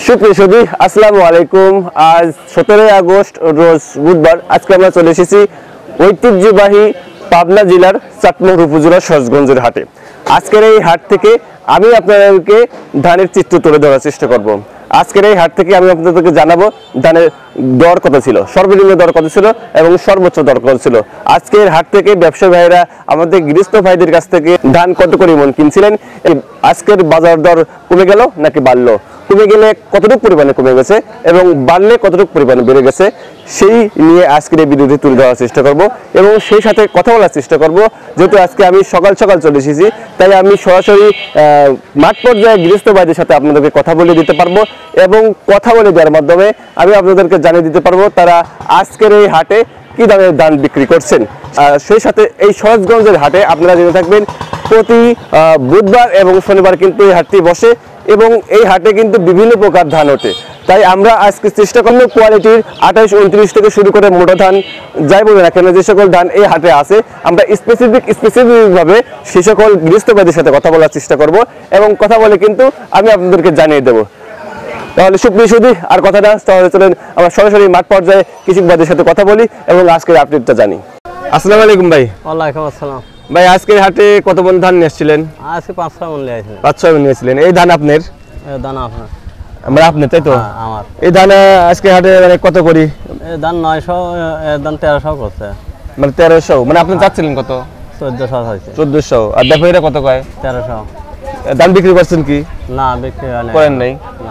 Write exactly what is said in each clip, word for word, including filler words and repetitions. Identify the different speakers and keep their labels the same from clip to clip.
Speaker 1: সুপ্রিয় সুধী আসসালামু আলাইকুম। আজ সতেরোই আগস্ট রোজ বুধবার। আজকে আমরা চলে এসেছি ঐতিহ্যবাহী পাবনা জেলার চাটমোহর উপজেলার সজগঞ্জের হাটে। আজকের এই হাট থেকে আমি আপনাদেরকে ধানের চিত্র তুলে ধরার চেষ্টা করব। আজকের এই হাট থেকে আমি আপনাদেরকে জানাবো ধানের দর কত ছিল, সর্বনিম্ন দর কত ছিল এবং সর্বোচ্চ দর কত ছিল। আজকের হাট থেকে ব্যবসায়ী ভাইরা আমাদের গৃহস্থ ভাইদের কাছ থেকে ধান কত করে মন কিনছিলেন, আজকের বাজার দর কমে গেল নাকি বাড়লো, কমে গেলে কতটুকু পরিমাণে কমে গেছে এবং বাড়লে কতটুকু পরিমাণে বেড়ে গেছে, সেই নিয়ে আজকের এই ভিডিওটি তুলে ধরার চেষ্টা করব এবং সেই সাথে কথা বলার চেষ্টা করব। যেহেতু আজকে আমি সকাল সকাল চলে এসেছি, তাই আমি সরাসরি মাঠ পর্যায়ে গৃহস্থ ভাইদের সাথে আপনাদেরকে কথা বলে দিতে পারবো এবং কথা বলে দেওয়ার মাধ্যমে আমি আপনাদেরকে জানিয়ে দিতে পারবো তারা আজকের এই হাটে কি দামে ধান বিক্রি করছেন। সেই সাথে এই সজগঞ্জের হাটে আপনারা জেনে থাকবেন প্রতি বুধবার এবং শনিবার কিন্তু এই হাটটি বসে এবং এই হাটে কিন্তু বিভিন্ন প্রকার ধান ওঠে। তাই আমরা আজকে চেষ্টা করবো কোয়ালিটির আঠাইশ উনত্রিশ থেকে শুরু করে মোটা ধান যাই বলবে না কেন যে সকল ধান এই হাটে আছে, আমরা স্পেসিফিক স্পেসিফিকভাবে সে সকল গৃহস্থ ভাইদের সাথে কথা বলার চেষ্টা করব এবং কথা বলে কিন্তু আমি আপনাদেরকে জানিয়ে দেবো। তাহলে সুপ্রিয় সুধী আর কথা না, তাহলে চলেন আমরা সরাসরি মাঠ পর্যায়ে কৃষক ভাইদের সাথে কথা বলি এবং আজকের আপডেটটা জানি। আসসালামু আলাইকুম ভাই।
Speaker 2: ওয়ালাইকুম আসসালাম
Speaker 1: ভাই, আজকের হাটে কত মন ধান নিয়েছিলেন?
Speaker 2: আজকে পাঁচ ছয় মন নিয়েছিলেন।
Speaker 1: পাঁচ ছয় মন নিয়েছিলেন। এই ধান আপনার?
Speaker 2: এই ধান আপনার।
Speaker 1: আমরা আপনার, তাই তো?
Speaker 2: আমার।
Speaker 1: এই ধান আজকে হাটে মানে কত করি?
Speaker 2: এই ধান নয়শো, এই ধান তেরোশো করছে।
Speaker 1: মানে তেরোশো, মানে আপনি চাচ্ছিলেন কত?
Speaker 2: চোদ্দশো হয়েছে।
Speaker 1: চোদ্দশো। আর ব্যাপারীরা কত কয়?
Speaker 2: তেরোশো।
Speaker 1: ধান বিক্রি করছেন কি?
Speaker 2: না, বিক্রি
Speaker 1: করেন নাই।
Speaker 2: না।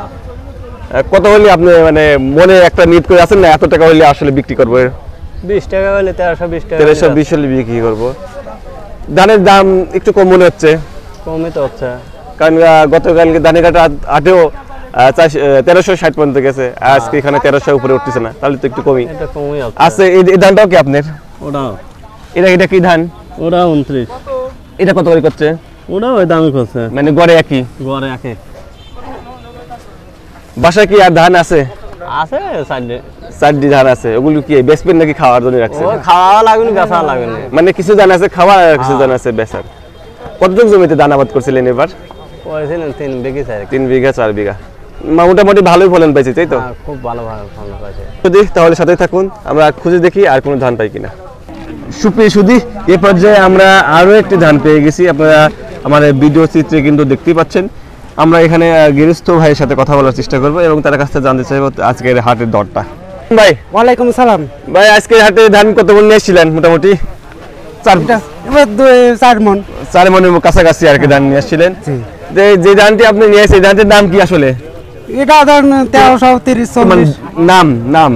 Speaker 1: কত হলে আপনি মানে মনে একটা নিট করে আছেন না এত টাকা হলে আসলে বিক্রি করবো?
Speaker 2: বিশ টাকা হলে তেরোশো বিশ টাকা।
Speaker 1: তেরোশো বিশ হলে বিক্রি করবো। ধানের দাম একটু কম মনে হচ্ছে।
Speaker 2: কমই তো হচ্ছে,
Speaker 1: কারণ গতকালকে ধানের কাটা হাটেও তেরোশো ষাট পর্যন্ত গেছে, আজকে এখানে তেরোশো উপরে উঠতেছে না, তাহলে তো একটু কমই আছে। এই ধানটাও কি আপনার?
Speaker 2: ওটাও।
Speaker 1: এটা এটা কি ধান?
Speaker 2: ওটা উনত্রিশ।
Speaker 1: এটা কত করে করছে?
Speaker 2: ওটাও ওই দামই করছে,
Speaker 1: মানে গড়ে একই?
Speaker 2: গড়ে একই।
Speaker 1: বাসায় কি আর ধান আছে?
Speaker 2: আছে চারটে
Speaker 1: চারটি ধান আছে। ওগুলো কি বেচবেন নাকি খাওয়ার জন্য রাখছেন?
Speaker 2: খাওয়া লাগবে বেচা লাগবে,
Speaker 1: মানে কিছু ধান আছে খাওয়া আর কিছু ধান আছে বেচার। কতটুকু জমিতে ধান আবাদ করছিলেন এবার?
Speaker 2: করেছিলেন তিন বিঘা চার
Speaker 1: তিন বিঘা চার বিঘা। মোটামুটি ভালোই ফলন পাইছে, তাই তো?
Speaker 2: খুব ভালো ভালো ফলন পাইছে।
Speaker 1: সুধী তাহলে সাথে থাকুন, আমরা খুঁজে দেখি আর কোনো ধান পাই কিনা। সুপ্রিয় সুধী, এ পর্যায়ে আমরা আরো একটি ধান পেয়ে গেছি। আপনারা আমাদের ভিডিও চিত্রে কিন্তু দেখতেই পাচ্ছেন। আমরা এখানে গৃহস্থ ভাইয়ের সাথে কথা বলার চেষ্টা করবো এবং তার কাছ থেকে জানতে চাইবো আজকের হাটের দরটা। ভাই ওয়ালাইকুম সালাম। ভাই, আজকের হাটে ধান কত মন নিয়েছিলেন? মোটামুটি চার চার মন চার মনের কাছাকাছি আর কি ধান নিয়ে আসছিলেন। যে ধানটি আপনি নিয়ে আসছেন, ধানটির নাম কি আসলে?
Speaker 3: এটা ধরেন তেরোশো তিরিশ।
Speaker 1: নাম নাম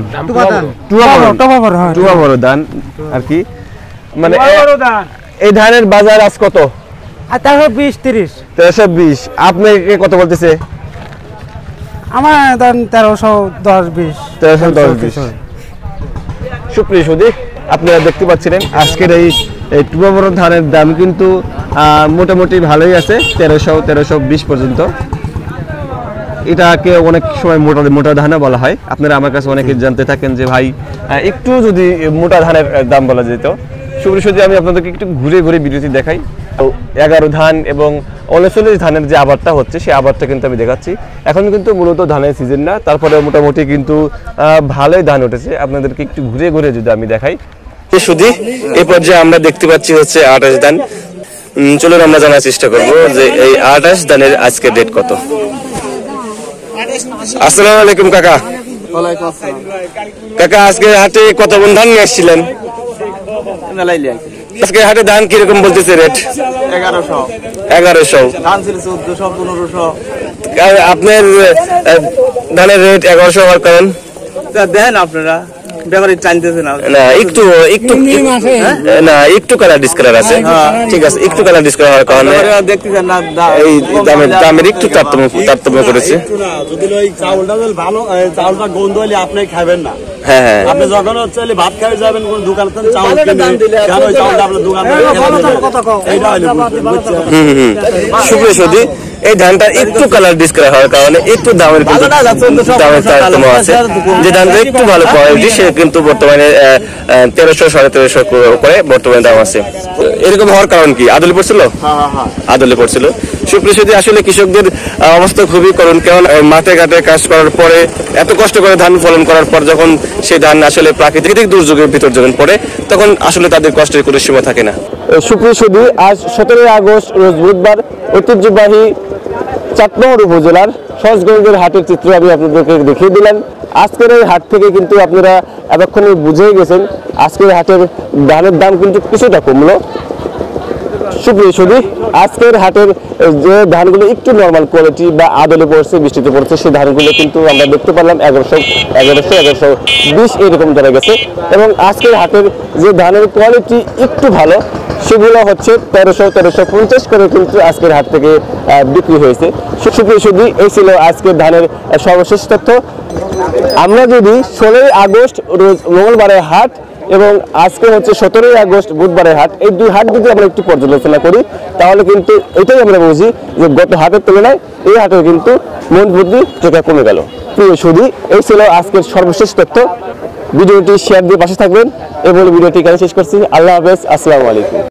Speaker 1: টুয়া বড় ধান আর কি। মানে এই ধানের বাজার আজ কত?
Speaker 3: তেরোশো বিশ তিরিশ।
Speaker 1: তেরোশো বিশ। আপনাকে কত বলতেছে?
Speaker 3: আমার ধরেন তেরোশো দশ বিশ।
Speaker 1: তেরোশো দশ বিশ। সুপ্রিয় সুধী, আপনারা দেখতে পাচ্ছিলেন আজকের এই টুয়া বড় ধানের দাম কিন্তু মোটামুটি ভালোই আছে, তেরোশো তেরোশো বিশ পর্যন্ত। এটাকে অনেক সময় মোটা মোটা ধানও বলা হয়। আপনারা আমার কাছে অনেকে জানতে থাকেন যে ভাই একটু যদি মোটা ধানের দাম বলা যেত। সুপ্রিয় সুধী, আমি আপনাদেরকে একটু ঘুরে ঘুরে ভিডিওটি দেখাই। এগারো ধান এবং উনচল্লিশ ধানের যে আবারটা হচ্ছে সেই আবারটা কিন্তু আমি দেখাচ্ছি। এখন কিন্তু মূলত ধানের সিজন না, তারপরে মোটামুটি কিন্তু ভালোই ধান উঠেছে। আপনাদেরকে একটু ঘুরে ঘুরে যদি আমি দেখাই। সুধী, এই পর্যায়ে আমরা দেখতে পাচ্ছি হচ্ছে আঠাশ ধান। চলুন আমরা জানার চেষ্টা করবো যে এই আঠাশ ধানের আজকে ডেট কত। আসসালামু আলাইকুম কাকা। কাকা, আজকে হাটে কত মন ধান নিয়ে আসছিলেন? আজকে হাটে ধান কিরকম বলতেছে রেট?
Speaker 3: এগারোশো।
Speaker 1: এগারোশো।
Speaker 3: ধান ছিল চোদ্দশো পনেরোশো।
Speaker 1: আপনার ধানের রেট এগারোশো হওয়ার কারণ?
Speaker 3: দেন আপনারা ব্যাপারে টানতেছে না।
Speaker 1: না, একটু একটু না একটু কালার ডিসকালার আছে। ঠিক আছে, একটু কালার ডিসকালার হওয়ার কারণে
Speaker 3: দেখতেছেন না
Speaker 1: এই দামের দামের একটু তারতম্য তারতম্য করেছে।
Speaker 4: যদি ওই চাউলটা ভালো, চাউলটা গন্ধ হলে আপনি খাবেন না।
Speaker 1: হ্যাঁ হ্যাঁ,
Speaker 4: আপনি যখন হচ্ছে ভাত খাই যাবেন কোন দোকানে চাউল কিনে কেন ওই চাউলটা আপনার দোকানে এইটা হইলে বুঝছেন।
Speaker 1: হুম হুম। সুপ্রিয় সুধী, এই ধানটা একটু কালার ডিসকালার হওয়ার কারণে একটু দামের দামের তারতম্য আছে। যে ধানটা একটু ভালো কোয়ালিটি সে কিন্তু বর্তমানে তেরোশো সাড়ে তেরোশো করে বর্তমানে দাম আছে। এরকম হওয়ার কারণ কি? আদলে পড়ছিল, আদলে পড়ছিল। সুপ্রিয় সুধী, আসলে কৃষকদের আহ, অবস্থা খুবই করুণ। কারণ আহ, মাঠে ঘাটে কাজ করার পরে এত কষ্ট করে ধান ফলন করার পর যখন সেই ধান আসলে প্রাকৃতিক দুর্যোগের ভিতর যখন পড়ে, তখন আসলে তাদের কষ্টের কোনো সীমা থাকে না। সুপ্রিয় সুধী, আজ সতেরোই আগস্ট রোজ বুধবার ঐতিহ্যবাহী চাটমোহর উপজেলার সহজগঞ্জের হাটের চিত্র আমি আপনাদেরকে দেখিয়ে দিলাম। আজকের এই হাট থেকে কিন্তু আপনারা এতক্ষণে বুঝেই গেছেন আজকের হাটের ধানের দাম কিন্তু কিছুটা কমলো। সুপ্রিয় সুধী, আজকের হাটের যে ধানগুলো একটু নর্মাল কোয়ালিটি বা আদলে পড়ছে, বৃষ্টিতে পড়ছে, সেই ধানগুলো কিন্তু আমরা দেখতে পারলাম এগারোশো এগারোশো এগারোশো বিশ এরকম ধরে গেছে। এবং আজকের হাটের যে ধানের কোয়ালিটি একটু ভালো, সেগুলো হচ্ছে তেরোশো তেরোশো পঞ্চাশ করে কিন্তু আজকের হাট থেকে বিক্রি হয়েছে। সুপ্রিয় সুধী, এই ছিল আজকের ধানের সর্বশেষ তথ্য। আমরা যদি ষোলোই আগস্ট রোজ মঙ্গলবারের হাট এবং আজকে হচ্ছে সতেরোই আগস্ট বুধবারের হাট, এই দুই হাট যদি আমরা একটু পর্যালোচনা করি, তাহলে কিন্তু এটাই আমরা বুঝি যে গত হাটের তুলনায় এই হাটে কিন্তু মন বুদ্ধি টাকা কমে গেল। প্রিয় সুধী, এই ছিল আজকের সর্বশেষ তথ্য। ভিডিওটি শেয়ার দিয়ে পাশে থাকবেন এবং ভিডিওটি এখানে শেষ করছি। আল্লাহ হাফেজ, আসসালামু আলাইকুম।